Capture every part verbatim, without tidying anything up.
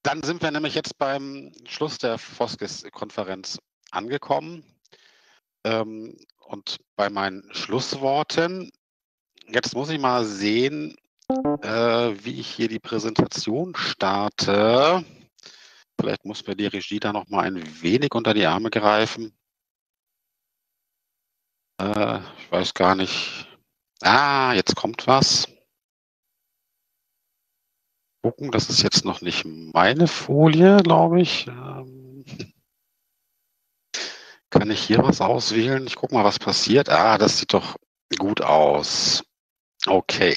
Dann sind wir nämlich jetzt beim Schluss der Foskis-Konferenz angekommen. Ähm, und bei meinen Schlussworten, jetzt muss ich mal sehen, äh, wie ich hier die Präsentation starte. Vielleicht muss mir die Regie da noch mal ein wenig unter die Arme greifen. Äh, ich weiß gar nicht. Ah, jetzt kommt was. Gucken, das ist jetzt noch nicht meine Folie, glaube ich. Ähm, kann ich hier was auswählen? Ich gucke mal, was passiert. Ah, das sieht doch gut aus. Okay.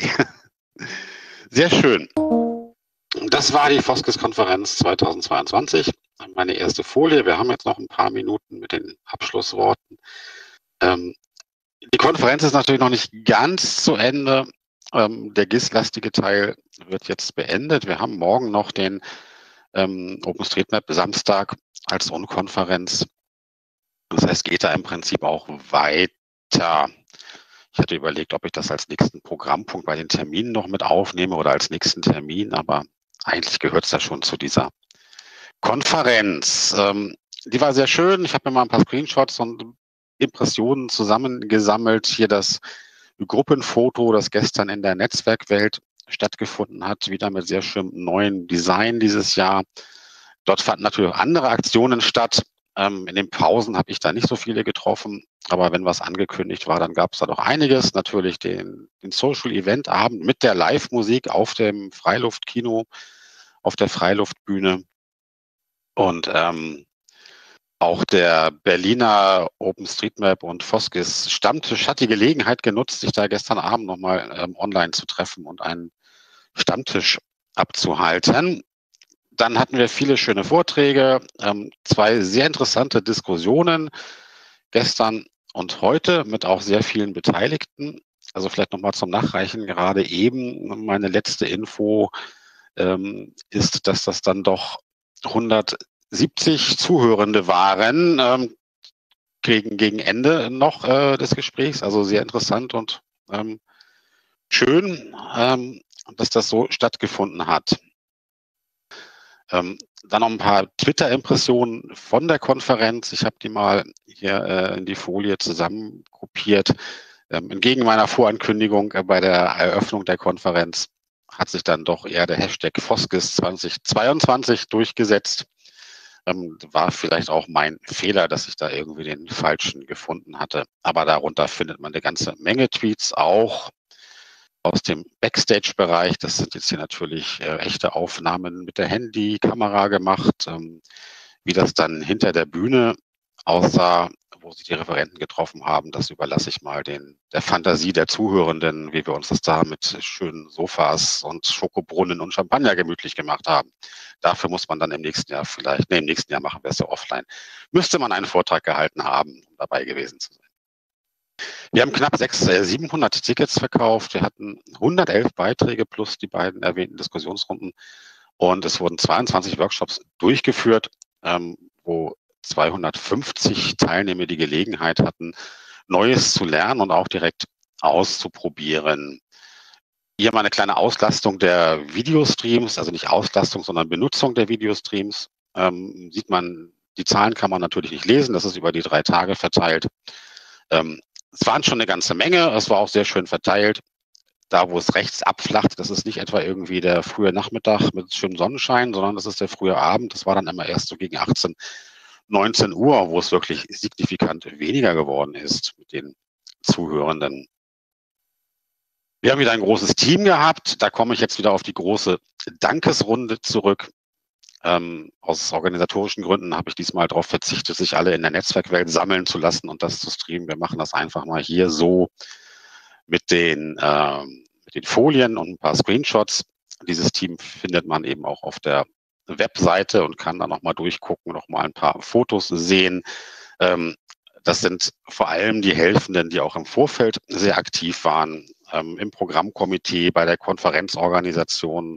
Sehr schön. Das war die Foskis-Konferenz zweitausendzweiundzwanzig. Meine erste Folie. Wir haben jetzt noch ein paar Minuten mit den Abschlussworten. Ähm, die Konferenz ist natürlich noch nicht ganz zu Ende. Ähm, der G I S-lastige Teil wird jetzt beendet. Wir haben morgen noch den ähm, OpenStreetMap Samstag als Unkonferenz. Das heißt, geht da im Prinzip auch weiter. Ich hatte überlegt, ob ich das als nächsten Programmpunkt bei den Terminen noch mit aufnehme oder als nächsten Termin, aber eigentlich gehört es da schon zu dieser Konferenz. Ähm, die war sehr schön. Ich habe mir mal ein paar Screenshots und Impressionen zusammengesammelt. Hier das Gruppenfoto, das gestern in der Netzwerkwelt stattgefunden hat, wieder mit sehr schönem neuen Design dieses Jahr. Dort fanden natürlich auch andere Aktionen statt. Ähm, in den Pausen habe ich da nicht so viele getroffen, aber wenn was angekündigt war, dann gab es da doch einiges. Natürlich den, den Social Event Abend mit der Live-Musik auf dem Freiluftkino, auf der Freiluftbühne. Und ähm, auch der Berliner OpenStreetMap und Foskis Stammtisch hat die Gelegenheit genutzt, sich da gestern Abend nochmal ähm, online zu treffen und einen Stammtisch abzuhalten. Dann hatten wir viele schöne Vorträge, ähm, zwei sehr interessante Diskussionen gestern und heute mit auch sehr vielen Beteiligten. Also vielleicht nochmal zum Nachreichen, gerade eben meine letzte Info ähm, ist, dass das dann doch hundertsiebzig Zuhörende waren ähm, gegen, gegen Ende noch äh, des Gesprächs. Also sehr interessant und ähm, schön, ähm, dass das so stattgefunden hat. Ähm, dann noch ein paar Twitter-Impressionen von der Konferenz. Ich habe die mal hier äh, in die Folie zusammengruppiert. Ähm, entgegen meiner Vorankündigung äh, bei der Eröffnung der Konferenz hat sich dann doch eher der Hashtag Foskis zweitausendzweiundzwanzig durchgesetzt. Ähm, war vielleicht auch mein Fehler, dass ich da irgendwie den falschen gefunden hatte. Aber darunter findet man eine ganze Menge Tweets, auch aus dem Backstage-Bereich. Das sind jetzt hier natürlich äh, echte Aufnahmen mit der Handykamera gemacht. Ähm, wie das dann hinter der Bühne aussah, wo sie die Referenten getroffen haben, das überlasse ich mal den, der Fantasie der Zuhörenden, wie wir uns das da mit schönen Sofas und Schokobrunnen und Champagner gemütlich gemacht haben. Dafür muss man dann im nächsten Jahr vielleicht, nee, im nächsten Jahr machen wir es ja offline, müsste man einen Vortrag gehalten haben, um dabei gewesen zu sein. Wir haben knapp sechshundert, äh, siebenhundert Tickets verkauft. Wir hatten hundertelf Beiträge plus die beiden erwähnten Diskussionsrunden. Und es wurden zweiundzwanzig Workshops durchgeführt, ähm, wo zweihundertfünfzig Teilnehmer die Gelegenheit hatten, Neues zu lernen und auch direkt auszuprobieren. Hier mal eine kleine Auslastung der Videostreams, also nicht Auslastung, sondern Benutzung der Videostreams. Ähm, sieht man, die Zahlen kann man natürlich nicht lesen, das ist über die drei Tage verteilt. Ähm, es waren schon eine ganze Menge, es war auch sehr schön verteilt. Da, wo es rechts abflacht, das ist nicht etwa irgendwie der frühe Nachmittag mit schönem Sonnenschein, sondern das ist der frühe Abend. Das war dann immer erst so gegen achtzehn, neunzehn Uhr, wo es wirklich signifikant weniger geworden ist mit den Zuhörenden. Wir haben wieder ein großes Team gehabt. Da komme ich jetzt wieder auf die große Dankesrunde zurück. Ähm, aus organisatorischen Gründen habe ich diesmal darauf verzichtet, sich alle in der Netzwerkwelt sammeln zu lassen und das zu streamen. Wir machen das einfach mal hier so mit den, äh, mit den Folien und ein paar Screenshots. Dieses Team findet man eben auch auf der Webseite und kann da nochmal durchgucken, nochmal ein paar Fotos sehen. Ähm, das sind vor allem die Helfenden, die auch im Vorfeld sehr aktiv waren, ähm, im Programmkomitee, bei der Konferenzorganisation,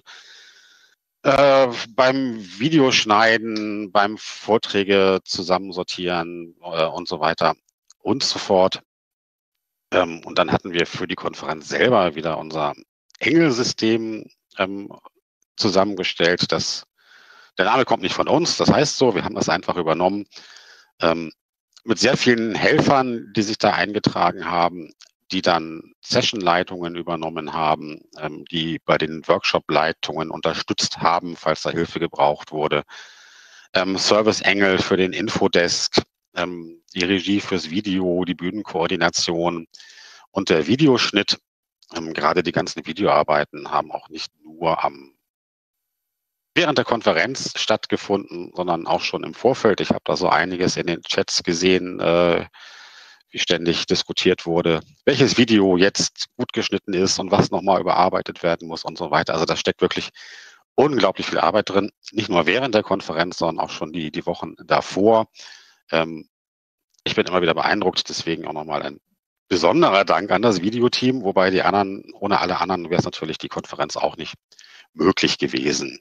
äh, beim Videoschneiden, beim Vorträge zusammensortieren äh, und so weiter und so fort. Ähm, und dann hatten wir für die Konferenz selber wieder unser Engelsystem ähm, zusammengestellt. Das Der Name kommt nicht von uns, das heißt so, wir haben das einfach übernommen, ähm, mit sehr vielen Helfern, die sich da eingetragen haben, die dann Sessionleitungen übernommen haben, ähm, die bei den Workshop-Leitungen unterstützt haben, falls da Hilfe gebraucht wurde. Ähm, Service-Engel für den Infodesk, ähm, die Regie fürs Video, die Bühnenkoordination und der Videoschnitt. Ähm, gerade die ganzen Videoarbeiten haben auch nicht nur am während der Konferenz stattgefunden, sondern auch schon im Vorfeld. Ich habe da so einiges in den Chats gesehen, äh, wie ständig diskutiert wurde, welches Video jetzt gut geschnitten ist und was nochmal überarbeitet werden muss und so weiter. Also da steckt wirklich unglaublich viel Arbeit drin, nicht nur während der Konferenz, sondern auch schon die, die Wochen davor. Ähm, ich bin immer wieder beeindruckt, deswegen auch nochmal ein besonderer Dank an das Videoteam, wobei die anderen, ohne alle anderen wäre es natürlich die Konferenz auch nicht möglich gewesen.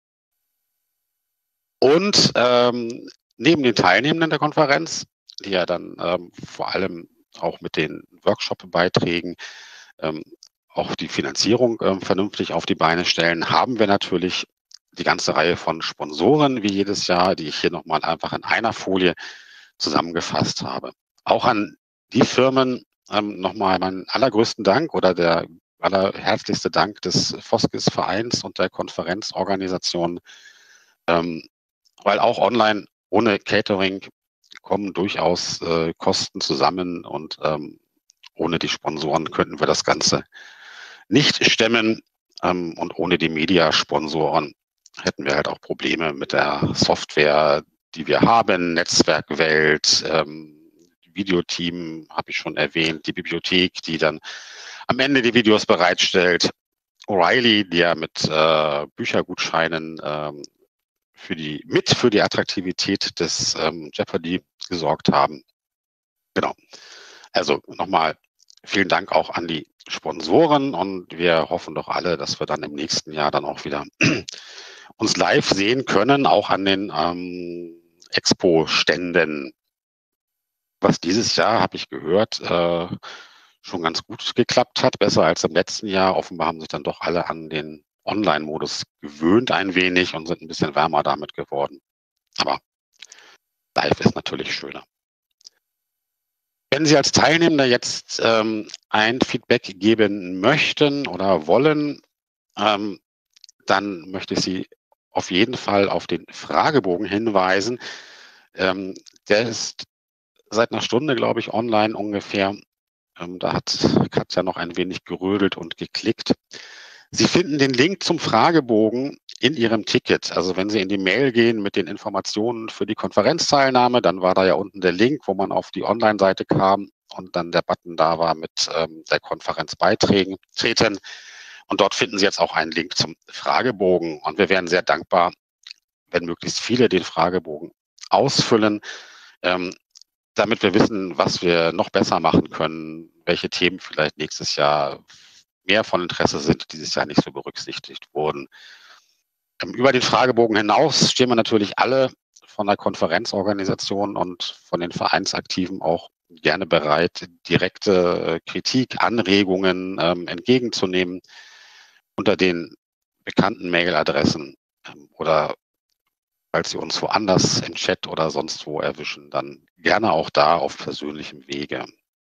Und ähm, neben den Teilnehmenden der Konferenz, die ja dann ähm, vor allem auch mit den Workshop-Beiträgen ähm, auch die Finanzierung ähm, vernünftig auf die Beine stellen, haben wir natürlich die ganze Reihe von Sponsoren wie jedes Jahr, die ich hier nochmal einfach in einer Folie zusammengefasst habe. Auch an die Firmen ähm, nochmal meinen allergrößten Dank oder der allerherzlichste Dank des Foskis-Vereins und der Konferenzorganisation, ähm, weil auch online ohne Catering kommen durchaus äh, Kosten zusammen und ähm, ohne die Sponsoren könnten wir das Ganze nicht stemmen ähm, und ohne die Media-Sponsoren hätten wir halt auch Probleme mit der Software, die wir haben, Netzwerkwelt, ähm, Videoteam habe ich schon erwähnt, die Bibliothek, die dann am Ende die Videos bereitstellt, O'Reilly, die ja mit äh, Büchergutscheinen ähm, für die, mit für die Attraktivität des ähm, Jeopardy gesorgt haben. Genau. Also nochmal vielen Dank auch an die Sponsoren und wir hoffen doch alle, dass wir dann im nächsten Jahr dann auch wieder uns live sehen können, auch an den ähm, Expo-Ständen. Was dieses Jahr, habe ich gehört, äh, schon ganz gut geklappt hat, besser als im letzten Jahr. Offenbar haben sich dann doch alle an den Online-Modus gewöhnt ein wenig und sind ein bisschen wärmer damit geworden. Aber live ist natürlich schöner. Wenn Sie als Teilnehmer jetzt ähm, ein Feedback geben möchten oder wollen, ähm, dann möchte ich Sie auf jeden Fall auf den Fragebogen hinweisen. Ähm, der ist seit einer Stunde, glaube ich, online ungefähr. Ähm, da hat Katja noch ein wenig gerödelt und geklickt. Sie finden den Link zum Fragebogen in Ihrem Ticket. Also wenn Sie in die Mail gehen mit den Informationen für die Konferenzteilnahme, dann war da ja unten der Link, wo man auf die Online-Seite kam und dann der Button da war mit ähm, der Konferenz beitreten. Und dort finden Sie jetzt auch einen Link zum Fragebogen. Und wir wären sehr dankbar, wenn möglichst viele den Fragebogen ausfüllen, ähm, damit wir wissen, was wir noch besser machen können, welche Themen vielleicht nächstes Jahr mehr von Interesse sind, dieses Jahr nicht so berücksichtigt wurden. Ähm, über den Fragebogen hinaus stehen wir natürlich alle von der Konferenzorganisation und von den Vereinsaktiven auch gerne bereit, direkte Kritik, Anregungen ähm, entgegenzunehmen unter den bekannten Mailadressen ähm, oder falls Sie uns woanders im Chat oder sonst wo erwischen, dann gerne auch da auf persönlichem Wege.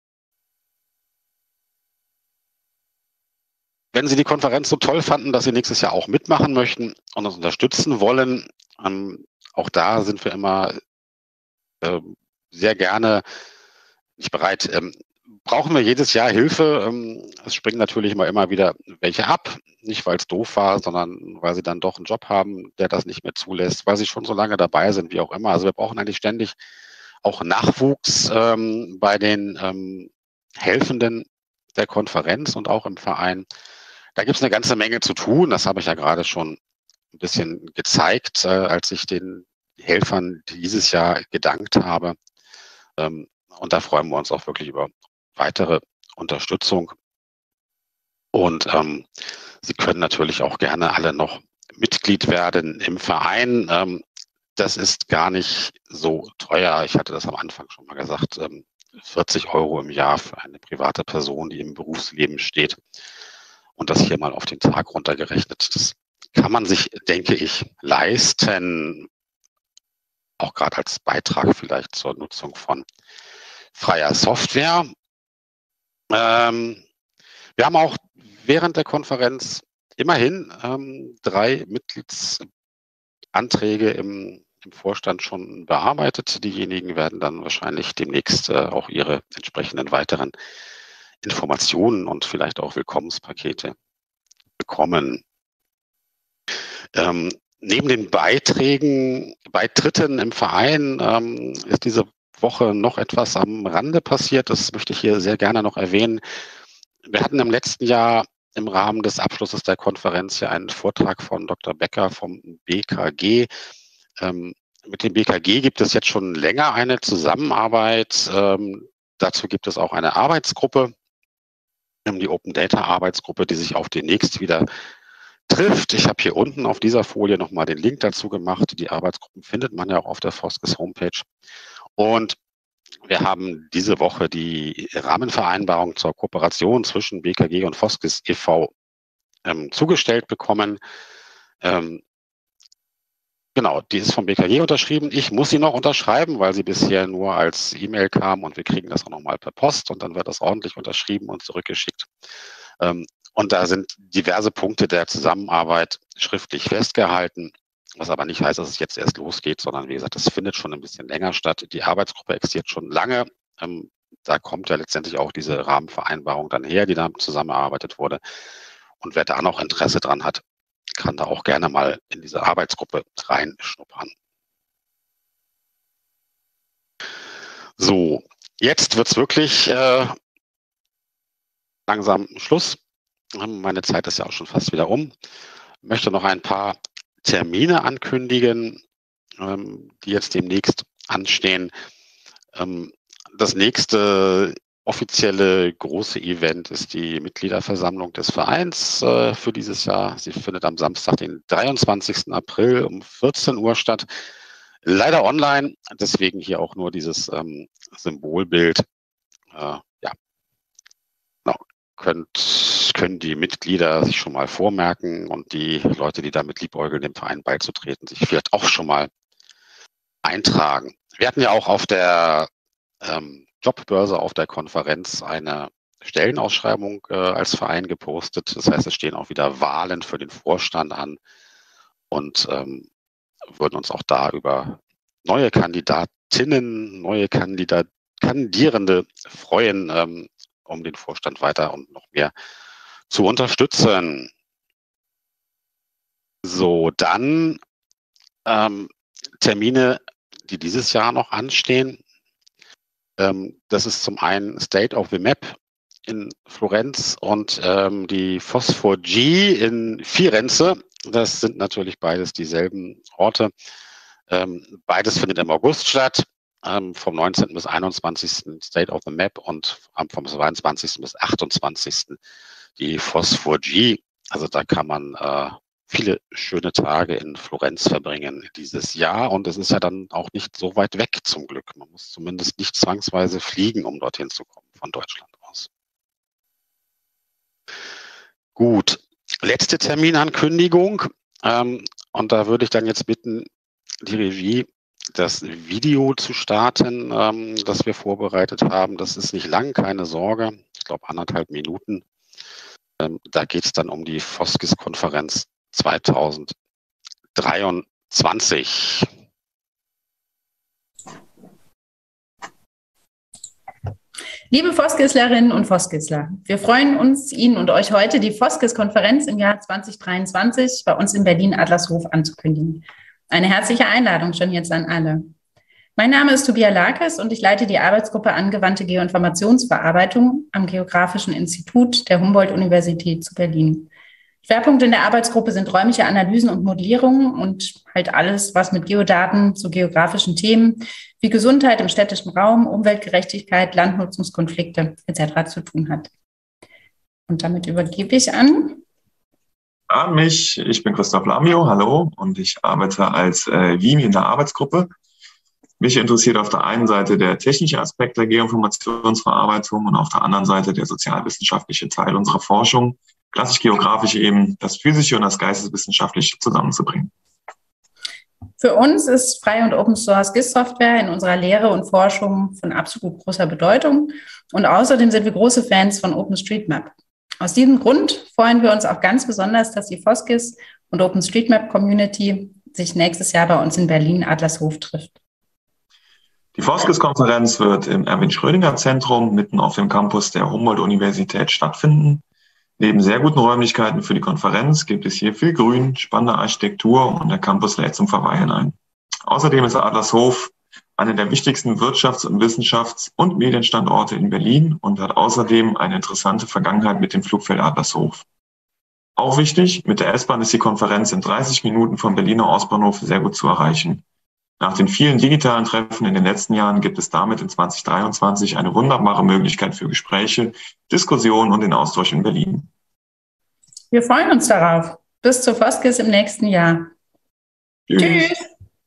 Wenn Sie die Konferenz so toll fanden, dass Sie nächstes Jahr auch mitmachen möchten und uns unterstützen wollen, ähm, auch da sind wir immer äh, sehr gerne nicht bereit. Ähm, brauchen wir jedes Jahr Hilfe? Ähm, es springen natürlich immer, immer wieder welche ab. Nicht, weil es doof war, sondern weil sie dann doch einen Job haben, der das nicht mehr zulässt, weil sie schon so lange dabei sind, wie auch immer. Also wir brauchen eigentlich ständig auch Nachwuchs ähm, bei den ähm, Helfenden der Konferenz und auch im Verein. Da gibt es eine ganze Menge zu tun. Das habe ich ja gerade schon ein bisschen gezeigt, äh, als ich den Helfern dieses Jahr gedankt habe. Ähm, und da freuen wir uns auch wirklich über weitere Unterstützung. Und ähm, Sie können natürlich auch gerne alle noch Mitglied werden im Verein. Ähm, das ist gar nicht so teuer. Ich hatte das am Anfang schon mal gesagt. Ähm, vierzig Euro im Jahr für eine private Person, die im Berufsleben steht. Und das hier mal auf den Tag runtergerechnet. Das kann man sich, denke ich, leisten, auch gerade als Beitrag vielleicht zur Nutzung von freier Software. Ähm, wir haben auch während der Konferenz immerhin ähm, drei Mitgliedsanträge im, im Vorstand schon bearbeitet. Diejenigen werden dann wahrscheinlich demnächst äh, auch ihre entsprechenden weiteren Informationen und vielleicht auch Willkommenspakete bekommen. Ähm, neben den Beiträgen, Beitritten im Verein ähm, ist diese Woche noch etwas am Rande passiert. Das möchte ich hier sehr gerne noch erwähnen. Wir hatten im letzten Jahr im Rahmen des Abschlusses der Konferenz ja einen Vortrag von Doktor Becker vom B K G. Ähm, mit dem B K G gibt es jetzt schon länger eine Zusammenarbeit. Ähm, dazu gibt es auch eine Arbeitsgruppe, die Open Data Arbeitsgruppe, die sich auch demnächst wieder trifft. Ich habe hier unten auf dieser Folie nochmal den Link dazu gemacht. Die Arbeitsgruppen findet man ja auch auf der Foskes Homepage. Und wir haben diese Woche die Rahmenvereinbarung zur Kooperation zwischen B K G und Foskes e V ähm, zugestellt bekommen. Ähm, genau, die ist vom B K G unterschrieben. Ich muss sie noch unterschreiben, weil sie bisher nur als E-Mail kam und wir kriegen das auch nochmal per Post und dann wird das ordentlich unterschrieben und zurückgeschickt. Ähm, Und da sind diverse Punkte der Zusammenarbeit schriftlich festgehalten, was aber nicht heißt, dass es jetzt erst losgeht, sondern wie gesagt, das findet schon ein bisschen länger statt. Die Arbeitsgruppe existiert schon lange. Ähm, da kommt ja letztendlich auch diese Rahmenvereinbarung dann her, die da zusammengearbeitet wurde. Und wer da noch Interesse dran hat, kann da auch gerne mal in diese Arbeitsgruppe reinschnuppern. So, jetzt wird's wirklich äh, langsam Schluss. Meine Zeit ist ja auch schon fast wieder um. Ich möchte noch ein paar Termine ankündigen, ähm, die jetzt demnächst anstehen. Ähm, das nächste offizielle große Event ist die Mitgliederversammlung des Vereins äh, für dieses Jahr. Sie findet am Samstag, den dreiundzwanzigsten April um vierzehn Uhr statt. Leider online, deswegen hier auch nur dieses ähm, Symbolbild. Äh, ja, genau. Könnt, können die Mitglieder sich schon mal vormerken und die Leute, die damit liebäugeln, dem Verein beizutreten, sich vielleicht auch schon mal eintragen. Wir hatten ja auch auf der ähm, Jobbörse auf der Konferenz eine Stellenausschreibung äh, als Verein gepostet. Das heißt, es stehen auch wieder Wahlen für den Vorstand an und ähm, würden uns auch da über neue Kandidatinnen, neue Kandidat Kandidierende freuen, ähm, um den Vorstand weiter und noch mehr zu unterstützen. So, dann ähm, Termine, die dieses Jahr noch anstehen. Ähm, das ist zum einen State of the Map in Florenz und ähm, die Phosphor G in Firenze. Das sind natürlich beides dieselben Orte. Ähm, beides findet im August statt. Ähm, vom neunzehnten bis einundzwanzigsten State of the Map und vom zweiundzwanzigsten bis achtundzwanzigsten die Phosphor G. Also da kann man äh, viele schöne Tage in Florenz verbringen dieses Jahr. Und es ist ja dann auch nicht so weit weg zum Glück. Man muss zumindest nicht zwangsweise fliegen, um dorthin zu kommen von Deutschland aus. Gut, letzte Terminankündigung. Ähm, und da würde ich dann jetzt bitten, die Regie das Video zu starten, ähm, das wir vorbereitet haben. Das ist nicht lang, keine Sorge. Ich glaube anderthalb Minuten. Ähm, da geht es dann um die Foskes-Konferenz zweitausenddreiundzwanzig. Liebe Foskesslerinnen und Foskesler, wir freuen uns, Ihnen und euch heute die Foskes-Konferenz im Jahr zweitausenddreiundzwanzig bei uns in Berlin-Adlershof anzukündigen. Eine herzliche Einladung schon jetzt an alle. Mein Name ist Tobias Lakes und ich leite die Arbeitsgruppe Angewandte Geoinformationsverarbeitung am Geografischen Institut der Humboldt-Universität zu Berlin. Schwerpunkte in der Arbeitsgruppe sind räumliche Analysen und Modellierungen und halt alles, was mit Geodaten zu geografischen Themen wie Gesundheit im städtischen Raum, Umweltgerechtigkeit, Landnutzungskonflikte et cetera zu tun hat. Und damit übergebe ich an An mich, ich bin Christoph Lamio, hallo, und ich arbeite als äh, V I M in der Arbeitsgruppe. Mich interessiert auf der einen Seite der technische Aspekt der Geoinformationsverarbeitung und auf der anderen Seite der sozialwissenschaftliche Teil unserer Forschung. klassisch geografisch eben das Physische und das Geisteswissenschaftliche zusammenzubringen. Für uns ist Frei- und Open-Source G I S-Software in unserer Lehre und Forschung von absolut großer Bedeutung. Und außerdem sind wir große Fans von OpenStreetMap. Aus diesem Grund freuen wir uns auch ganz besonders, dass die FOSGIS und OpenStreetMap-Community sich nächstes Jahr bei uns in Berlin-Adlershof trifft. Die FOSGIS-Konferenz wird im Erwin-Schrödinger-Zentrum mitten auf dem Campus der Humboldt-Universität stattfinden. Neben sehr guten Räumlichkeiten für die Konferenz gibt es hier viel Grün, spannende Architektur und der Campus lädt zum Verweilen ein. Außerdem ist Adlershof einer der wichtigsten Wirtschafts- und Wissenschafts- und Medienstandorte in Berlin und hat außerdem eine interessante Vergangenheit mit dem Flugfeld Adlershof. Auch wichtig, mit der S-Bahn ist die Konferenz in dreißig Minuten vom Berliner Ostbahnhof sehr gut zu erreichen. Nach den vielen digitalen Treffen in den letzten Jahren gibt es damit in zwanzig dreiundzwanzig eine wunderbare Möglichkeit für Gespräche, Diskussionen und den Austausch in Berlin. Wir freuen uns darauf. Bis zur FOSGIS im nächsten Jahr. Tschüss. Tschüss.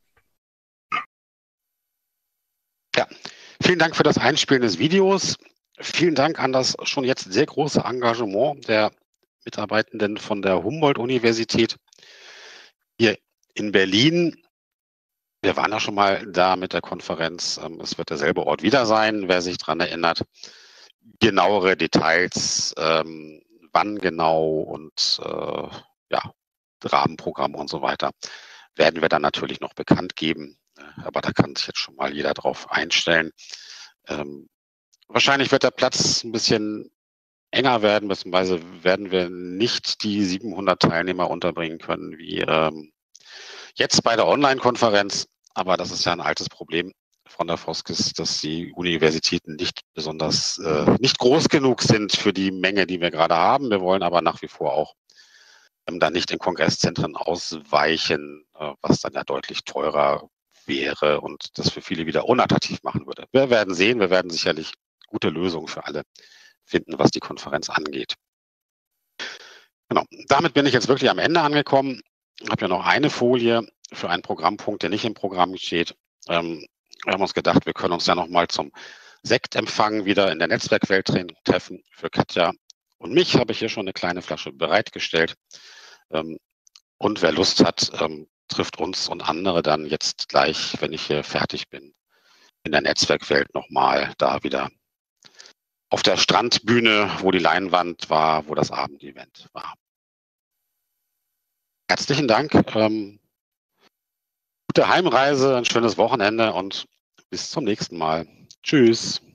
Ja, vielen Dank für das Einspielen des Videos. Vielen Dank an das schon jetzt sehr große Engagement der Mitarbeitenden von der Humboldt-Universität hier in Berlin. Wir waren ja schon mal da mit der Konferenz. Es wird derselbe Ort wieder sein, wer sich daran erinnert. Genauere Details, ähm, wann genau und äh, ja, Rahmenprogramm und so weiter, werden wir dann natürlich noch bekannt geben. Aber da kann sich jetzt schon mal jeder drauf einstellen. Ähm, wahrscheinlich wird der Platz ein bisschen enger werden, beziehungsweise werden wir nicht die siebenhundert Teilnehmer unterbringen können wie ähm, jetzt bei der Online-Konferenz. Aber das ist ja ein altes Problem von der FOSGIS, dass die Universitäten nicht besonders, äh, nicht groß genug sind für die Menge, die wir gerade haben. Wir wollen aber nach wie vor auch ähm, dann nicht in Kongresszentren ausweichen, äh, was dann ja deutlich teurer wäre und das für viele wieder unattraktiv machen würde. Wir werden sehen, wir werden sicherlich gute Lösungen für alle finden, was die Konferenz angeht. Genau, damit bin ich jetzt wirklich am Ende angekommen. Ich habe ja noch eine Folie für einen Programmpunkt, der nicht im Programm steht. Ähm, wir haben uns gedacht, wir können uns ja noch mal zum Sektempfang wieder in der Netzwerkwelt treffen. Für Katja und mich habe ich hier schon eine kleine Flasche bereitgestellt. Ähm, und wer Lust hat, ähm, trifft uns und andere dann jetzt gleich, wenn ich hier fertig bin, in der Netzwerkwelt nochmal da wieder auf der Strandbühne, wo die Leinwand war, wo das Abendevent war. Herzlichen Dank. Ähm, gute Heimreise, ein schönes Wochenende und bis zum nächsten Mal. Tschüss.